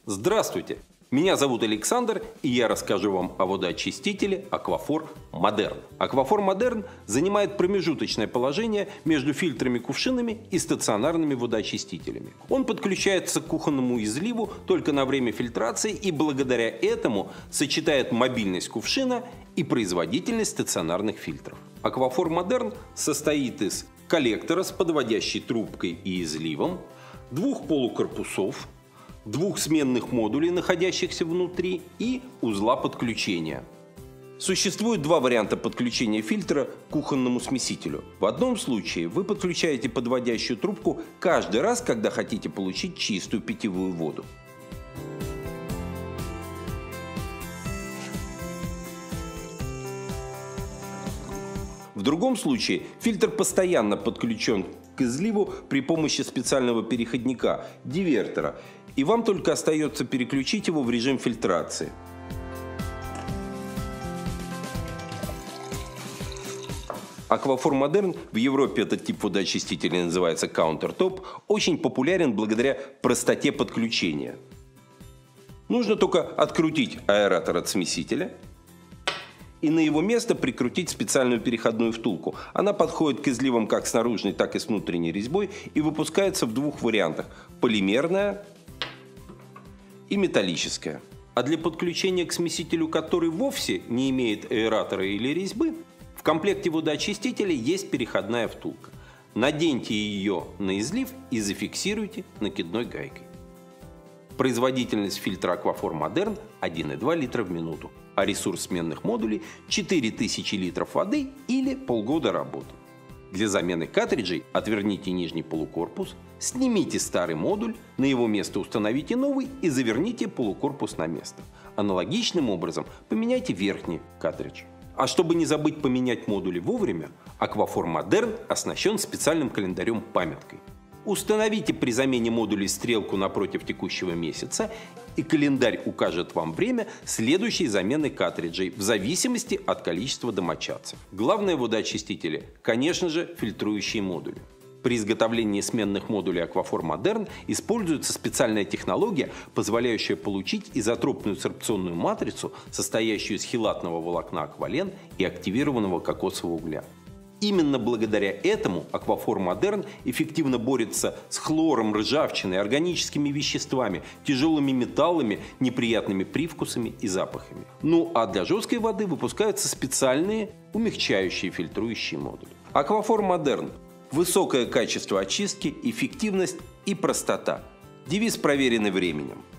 Здравствуйте! Меня зовут Александр, и я расскажу вам о водоочистителе Aquaphor Modern. Aquaphor Modern занимает промежуточное положение между фильтрами-кувшинами и стационарными водоочистителями. Он подключается к кухонному изливу только на время фильтрации и благодаря этому сочетает мобильность кувшина и производительность стационарных фильтров. Aquaphor Modern состоит из коллектора с подводящей трубкой и изливом, двух полукорпусов, двух сменных модулей, находящихся внутри, и узла подключения. Существует два варианта подключения фильтра к кухонному смесителю. В одном случае вы подключаете подводящую трубку каждый раз, когда хотите получить чистую питьевую воду. В другом случае фильтр постоянно подключен к изливу при помощи специального переходника – дивертора, и вам только остается переключить его в режим фильтрации. Aquaphor Modern, в Европе этот тип водоочистителя называется Countertop, очень популярен благодаря простоте подключения. Нужно только открутить аэратор от смесителя и на его место прикрутить специальную переходную втулку. Она подходит к изливам как с наружной, так и с внутренней резьбой и выпускается в двух вариантах – полимерная и металлическая. А для подключения к смесителю, который вовсе не имеет аэратора или резьбы, в комплекте водоочистителя есть переходная втулка. Наденьте ее на излив и зафиксируйте накидной гайкой. Производительность фильтра Aquaphor Modern 1,2 литра в минуту, а ресурс сменных модулей 4000 литров воды или полгода работы. Для замены картриджей отверните нижний полукорпус, снимите старый модуль, на его место установите новый и заверните полукорпус на место. Аналогичным образом поменяйте верхний картридж. А чтобы не забыть поменять модули вовремя, Aquaphor Modern оснащен специальным календарем-памяткой. Установите при замене модулей стрелку напротив текущего месяца, и календарь укажет вам время следующей замены картриджей в зависимости от количества домочадцев. Главное в водоочистителе, конечно же, фильтрующие модули. При изготовлении сменных модулей Aquaphor Modern используется специальная технология, позволяющая получить изотропную сорбционную матрицу, состоящую из хелатного волокна аквален и активированного кокосового угля. Именно благодаря этому Aquaphor Modern эффективно борется с хлором, ржавчиной, органическими веществами, тяжелыми металлами, неприятными привкусами и запахами. Ну а для жесткой воды выпускаются специальные умягчающие фильтрующие модули. Aquaphor Modern – высокое качество очистки, эффективность и простота. Девиз, проверенный временем.